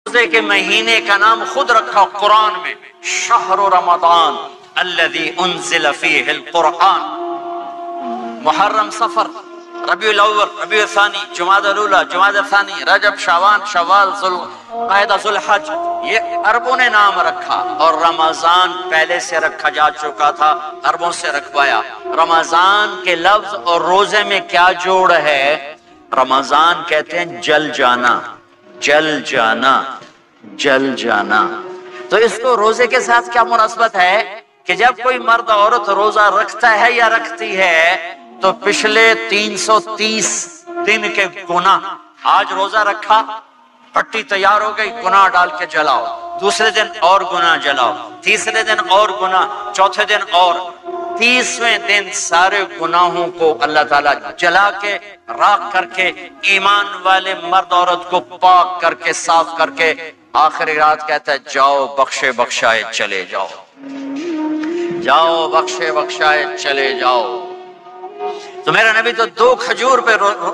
روزے کے مہینے کا نام خود رکھا قرآن میں، شہر رمضان الذی انزل فیہ القرآن۔ محرم، صفر، ربیع الاول، ربیع الثانی، جمادی الاولی، جمادی الثانی، رجب، شعبان، شوال، ذوالقعدہ، ذوالحج، یہ عربوں نے نام رکھا، اور رمضان پہلے سے رکھا جا چکا تھا، عربوں سے رکھوایا۔ رمضان کے لفظ اور روزے میں کیا جوڑ ہے؟ رمضان کہتے ہیں جل جانا، جل جانا، جل جانا۔ تو اس کو روزے کے ساتھ کیا مناسبت ہے کہ جب کوئی مرد عورت روزہ رکھتا ہے یا رکھتی ہے تو پچھلے 330 دن کے گناہ، آج روزہ رکھا، پٹی تیار ہو گئی، گناہ ڈال کے جلاؤ، دوسرے دن اور گناہ جلاؤ، تیسرے دن اور گناہ، چوتھے دن اور، 30ویں دن سارے گناہوں کو اللہ تعالیٰ جلا کے، راکھ کر کے، ایمان والے مرد عورت کو پاک کر کے، صاف کر کے، آخری رات کہتا ہے جاؤ بخشے بخشائے چلے جاؤ، جاؤ بخشے بخشائے چلے جاؤ۔ تو میرا نبی تو 2 کھجور پہ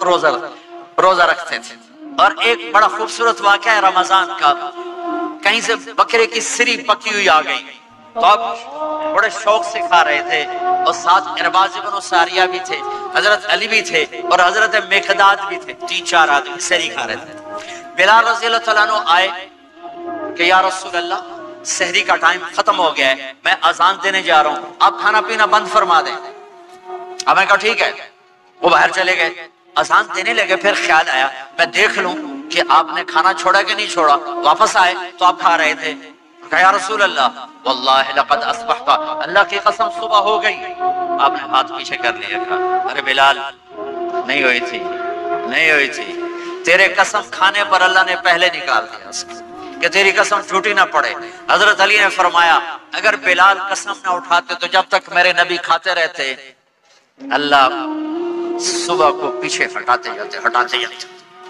روزہ رکھتے تھے۔ اور ایک بڑا خوبصورت واقعہ ہے رمضان کا، کہیں سے بکرے کی سری پکی ہوئی آ گئی تو آپ بڑے شوق سے کھا رہے تھے، اور ساتھ ارباز بن ساریہ بھی تھے، حضرت علی بھی تھے، اور حضرت مقداد بھی تھے، 3-4 آدمی سری کھا رہے تھے۔ بلال رضی اللہ تعالیٰ عنہ آئے کہ یا رسول اللہ سحری کا ٹائم ختم ہو گیا ہے، میں اذان دینے جا رہا ہوں، آپ کھانا پینا بند فرما دیں۔ اب میں کہا ٹھیک ہے، وہ باہر چلے گئے، اذان دینے لگے، پھر خیال آیا میں دیکھ لوں کہ آپ نے کھانا چھوڑا کہ نہیں چھوڑا، واپس آئے تو آپ کھا رہے تھے۔ کہا یا رسول اللہ واللہ لقد اصبحت، اللہ کی قسم صبح ہو گئی۔ آپ نے ہاتھ پیچھے کر لیا، کہا ارے بلال نہیں ہوئی تھی، نہیں ہوئی تھی، تیرے قسم کھانے پر اللہ نے پہلے نکال دیا اس کو کہ تیری قسم جھوٹی نہ پڑے۔ حضرت علی نے فرمایا اگر بلال قسم نہ اٹھاتے تو جب تک میرے نبی کھاتے رہتے اللہ صبح کو پیچھے ہٹاتے جاتے۔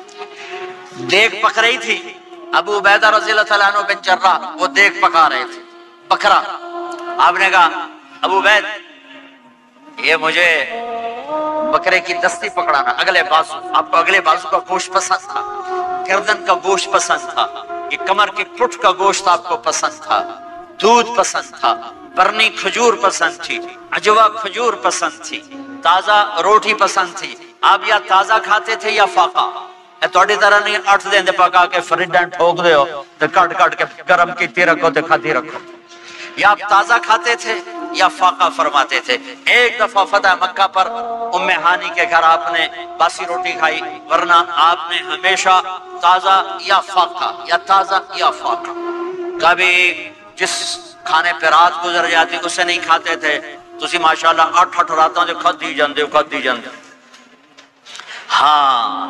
دیگ پک رہی تھی، ابو عبیدہ رضی اللہ تعالیٰ عنہ بن جراح وہ دیگ پکا رہے تھے، بکرا۔ آپ نے کہا ابو عبید یہ مجھے بکرے کی دستی پکڑانا، اگلے بازو، آپ کو اگلے بازو کا گوشت پسند تھا، گردن کا گوشت پسند تھا، یہ کمر کی پٹھ کا گوشت آپ کو پسند تھا، دودھ پسند تھا، برنی کھجور پسند تھی، عجوا کھجور پسند تھی، تازہ روٹی پسند تھی۔ آپ یا تازہ کھاتے تھے یا فاقہ، تھوڑی طرح نہیں 8 دن پکا کے فریج ٹھوک دے ہو تو کٹ کے گرم کی رکھو تو کھاتی رکھو، یا آپ تازہ کھاتے تھے یا فاقہ فرماتے تھے۔ ایک دفعہ فتح مکہ پر ام ہانی کے گھر آپ نے باسی روٹی کھائی، ورنہ آپ نے ہمیشہ تازہ یا فاقہ، یا تازہ یا فاقہ، کبھی جس کھانے پہ رات گزر جاتی اسے نہیں کھاتے تھے۔ تسی ماشاءاللہ 8 راتوں سے کھاتی جاندے ہو۔ ہاں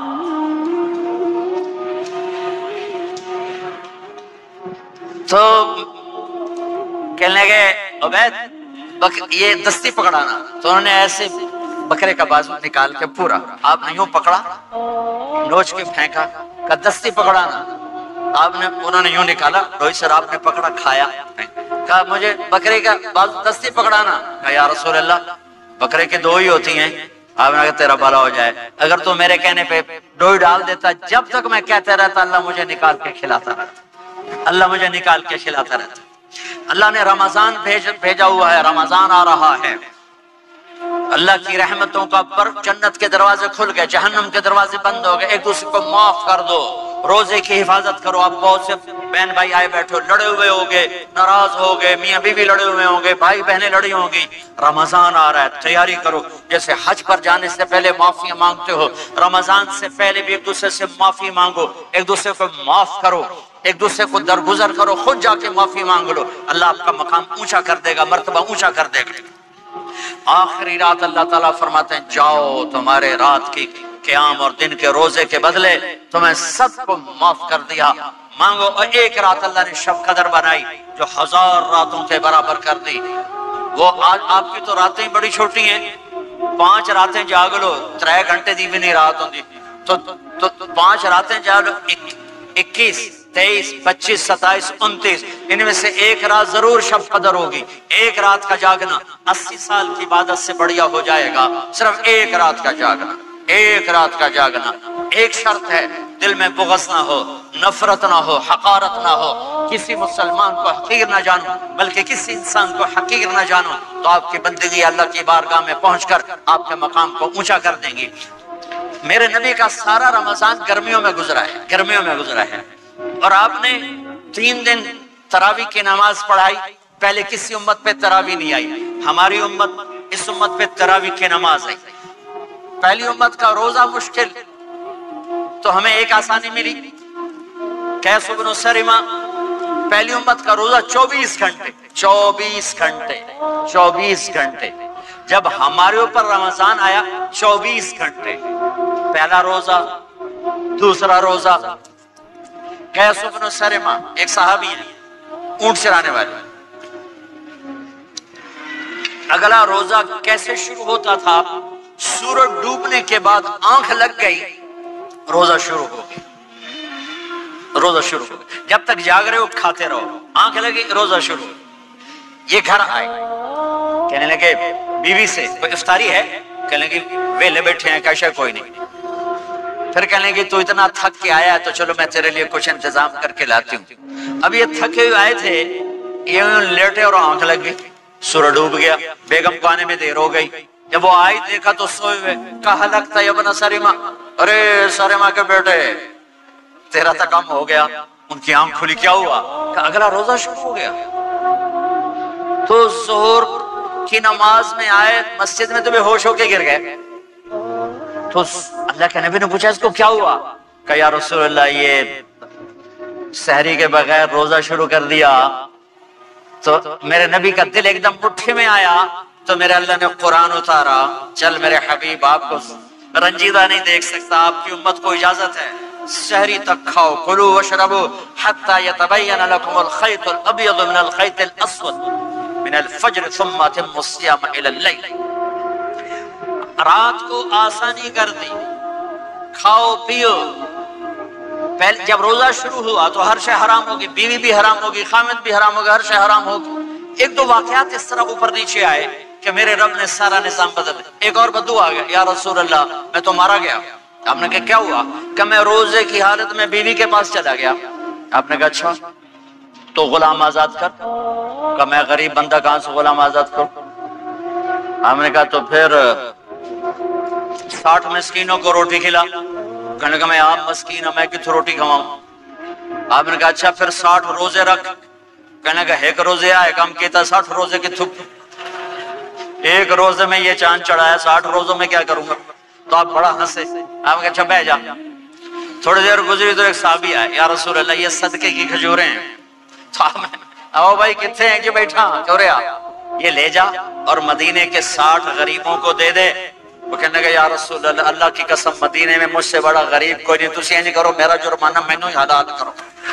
تو کہنے لگے عبید یہ دستی پکڑانا، تو انہوں نے ایسے بکرے کا بازو نکال کے پورا آپ نے یوں پکڑا، نوچ کے پھینکا، کہ دستی پکڑانا، آپ نے انہوں نے یوں نکالا، روہت سر آپ نے پکڑا، کھایا، کہا مجھے بکرے کا بازو دستی پکڑانا۔ کہا یا رسول اللہ بکرے کی 2 ہی ہوتی ہیں۔ آپ نے کہا تیرا بھلا ہو جائے، اگر تو میرے کہنے پہ 2 ہی ڈال دیتا، جب تک میں کہتے رہتا اللہ مجھے نکال کے کھلاتا رہتا، اللہ مجھے نکال کے کھلاتا رہتا۔ اللہ نے رمضان بھیجا ہوا ہے، رمضان آ رہا ہے، اللہ کی رحمتوں کا پر جنت کے دروازے کھل گئے، جہنم کے دروازے بند ہو گئے، ایک دوسرے کو معاف کر دو، روزے کی حفاظت کرو۔ آپ بہت سے بہن بھائی آئے بیٹھے ہو، لڑے ہوئے ہوگے، ناراض ہوگے، میاں بیوی لڑے ہوئے ہوں گے، بھائی بہنیں لڑی ہوں گی، رمضان آ رہا ہے، تیاری کرو۔ جیسے حج پر جانے سے پہلے معافی مانگتے ہو، رمضان سے پہلے بھی ایک دوسرے سے معافی مانگو، ایک دوسرے کو معاف کرو، ایک دوسرے کو درگزر کرو، خود جا کے معافی مانگ لو، اللہ آپ کا مقام اونچا کر دے گا، مرتبہ اونچا کر دے گا۔ آخری رات اللہ تعالیٰ فرماتے ہیں جاؤ تمہارے رات کی قیام اور دن کے روزے کے بدلے تمہیں سب کو معاف کر دیا، مانگو۔ اور ایک رات اللہ نے شب قدر بنائی جو 1000 راتوں کے برابر کر دی۔ وہ آج آپ کی تو راتیں بڑی چھوٹی ہیں، 5 راتیں جاگ لو، 3 گھنٹے دی بھی نہیں رات ہوتی، تو 5 راتیں جاگ لو، 21 23 25 27 29 ان میں سے ایک رات ضرور شب قدر ہوگی۔ ایک رات کا جاگنا 80 سال کی عبادت سے بڑھیا ہو جائے گا، صرف ایک رات کا جاگنا، ایک رات کا جاگنا۔ ایک شرط ہے دل میں بغض نہ ہو، نفرت نہ ہو، حقارت نہ ہو، کسی مسلمان کو حقیر نہ جانو بلکہ کسی انسان کو حقیر نہ جانو، تو آپ کی بندگی اللہ کی بارگاہ میں پہنچ کر آپ کے مقام کو اونچا کر دیں گی۔ میرے نبی کا سارا رمضان گرمیوں میں گزرا ہے، گرمیوں میں گزرا ہے، اور آپ نے 3 دن تراویح کی نماز پڑھائی۔ پہلے کسی امت پہ تراویح نہیں آئی، ہماری امت، اس امت پہ تراویح کی نماز آئی۔ پہلی امت کا روزہ مشکل، تو ہمیں ایک آسانی ملی، قیس بن سرمہ، پہلی امت کا روزہ 24 گھنٹے 24 گھنٹے 24 گھنٹے، جب ہمارے اوپر رمضان آیا 24 گھنٹے، پہلا روزہ، دوسرا روزہ۔ قیس بن سرمہ ایک صحابی ہیں، اونٹ چرانے والے۔ اگلا روزہ کیسے شروع ہوتا تھا؟ سورج ڈوبنے کے بعد آنکھ لگ گئی، روزہ شروع ہو گیا، روزہ شروع ہو گیا، جب تک جاگ رہے ہو کھاتے رہو، آنکھ لگی روزہ شروع۔ یہ گھر آئے، کہنے لگے بیوی سے کوئی افطاری ہے؟ کہنے لگے ویلے بیٹھے ہیں، کیسا کوئی نہیں۔ پھر کہنے لگے تو اتنا تھک کے آیا ہے تو چلو میں تیرے لیے کچھ انتظام کر کے لاتی ہوں۔ اب یہ تھکے ہوئے آئے تھے، یہ لیٹے اور آنکھ لگ گئی، سورج ڈوب گیا، بیگم کو آنے میں دیر ہو گئی۔ جب وہ آئی دیکھا تو سوئے ہوئے، کہا لگتا ہے ابن سرمہ، ارے سرمہ کے بیٹے تیرا تو کام ہو گیا۔ ان کی آنکھ کھلی، کیا ہوا؟ کہا اگلا روزہ شروع ہو گیا۔ تو ظہر کی نماز میں آئے، مسجد میں تو بے ہوش ہو کے گر گئے۔ تو اللہ کے نبی نے پوچھا اس کو کیا ہوا؟ کہا یا رسول اللہ یہ سحری کے بغیر روزہ شروع کر دیا۔ تو میرے نبی کا دل ایک دم مٹھی میں آیا، تو میرے اللہ نے قرآن اتارا، چل میرے حبیب آپ کو رنجیدہ نہیں دیکھ سکتا، آپ کی امت کو اجازت ہے سحری تک کھاؤ، کلوا واشربوا حتی یتبین لکم الخیط الابیض من الخیط الاسود من الفجر ثم اتموا الصیام الی اللیل۔ رات کو آسانی کر دی، کھاؤ پیو۔ پہلے جب روزہ شروع ہوا تو ہر شے حرام ہوگی، بیوی بھی حرام ہوگی، خامد بھی حرام ہوگا، ہر شے حرام ہوگی۔ ایک دو واقعات اس طرح اوپر نیچے آئے کہ میرے رب نے سارا نظام بدل دیا۔ ایک اور بدو آ گیا، یا رسول اللہ میں تو مارا گیا۔ آپ نے کہا کیا ہوا؟ کہ میں روزے کی حالت میں بیوی کے پاس چلا گیا۔ آپ نے کہا اچھا تو غلام آزاد کر۔ کہ میں غریب بندہ کہاں سے غلام آزاد کروں؟ آپ نے کہا تو پھر 60 مسکینوں کو روٹی کھلا۔ کہنے لگا میں عام مسکین ہوں، میں کتوں روٹی کھواؤں؟ آپ نے کہا اچھا پھر 60 روزے رکھ۔ کہنے لگا ایک روزے آئے کم کیتا 60 روزے کی تھپ، ایک روزے میں یہ چاند چڑھایا، 60 روزوں میں کیا کروں گا؟ تو آپ بڑا ہنسے۔ آپ نے کہا اچھا بیٹھ جا۔ تھوڑی دیر گزری تو ایک صحابی آئے، یا رسول اللہ یہ صدقے کی کھجوریں ہیں۔ تو آپ نے او بھائی کتنے ہیں؟ کہ بیٹھا چورے آپ یہ لے جا اور مدینے کے 60 غریبوں کو دے دے۔ وہ کہنے لگا یا رسول اللہ اللہ کی قسم مدینے میں مجھ سے بڑا غریب کوئی نہیں، تسی نہیں کرو، میرا جرمانہ مینوں ہی حلال کرو۔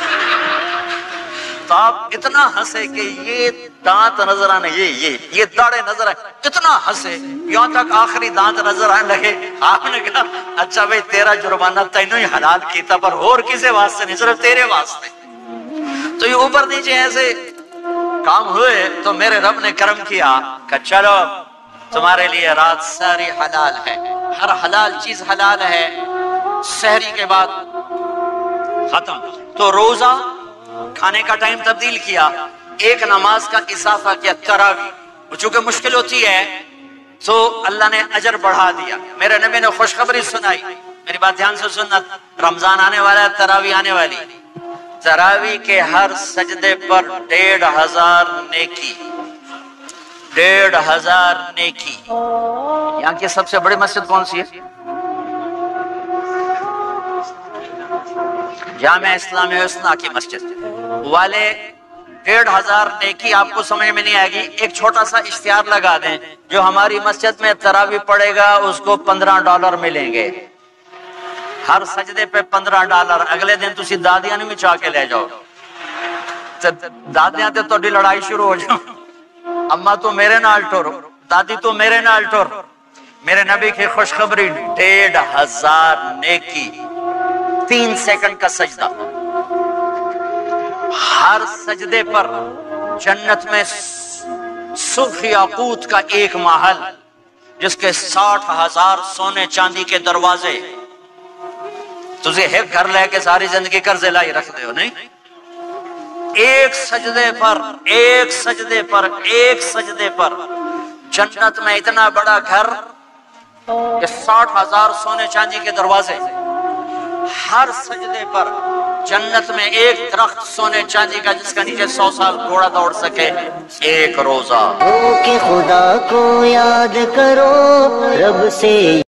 تو آپ اتنا ہنسے کہ یہ دانت نظر آنے، یہ داڑے نظر آئے، اتنا ہنسے یہاں تک آخری دانت نظر آنے لگے۔ آپ نے کہا اچھا بھائی تیرا جرمانہ تینوں ہی حلال کیتا، پر اور کسے واسطے نہیں، صرف تیرے واسطے۔ تو یہ اوپر نیچے ایسے کام ہوئے تو میرے رب نے کرم کیا کہ چلو تمہارے لیے رات ساری حلال ہے، ہر حلال چیز حلال ہے۔ سحری کے بعد ختم۔ تو روزہ کھانے کا ٹائم تبدیل کیا، ایک نماز کا اضافہ کیا، تراویح، چونکہ مشکل ہوتی ہے تو اللہ نے اجر بڑھا دیا۔ میرے نبی نے خوشخبری سنائی، میری بات دھیان سے سننا، رمضان آنے والا ہے، تراویح آنے والی۔ تراویح کے ہر سجدے پر 1500 نیکی، 1500 نیکی۔ یہاں کی سب سے بڑی مسجد کون سی ہے؟ جامعہ اسلامیہ حسنہ کی مسجد والے 1500 نیکی آپ کو سمجھ میں نہیں آئے گی۔ ایک چھوٹا سا اشتہار لگا دیں، جو ہماری مسجد میں تراویح پڑے گا اس کو $15 ملیں گے، ہر سجدے پہ $15۔ اگلے دن تسی دادیاں نہیں چاہ کے لے جاؤ، دادیاں تے تھوڑی لڑائی شروع ہو جاؤ، اما تو میرے نال ٹر، دادی تو میرے نال ٹر۔ میرے نبی کی خوشخبری 1500 نیکی، 3 سیکنڈ کا سجدہ، ہر سجدے پر جنت میں سرخ یاقوت کا ایک محل جس کے 60,000 سونے چاندی کے دروازے، تجھے ایک گھر لے کے ساری زندگی قرضے لائی رکھ دے ہو نہیں، ایک سجدے پر جنت میں اتنا بڑا گھر کہ 60,000 سونے چاندی کے دروازے، ہر سجدے پر جنت میں ایک درخت سونے چاندی کا جس کا نیچے 100 سال گھوڑا دوڑ سکے، ایک روزہ ہو کہ خدا کو یاد کرو رب سے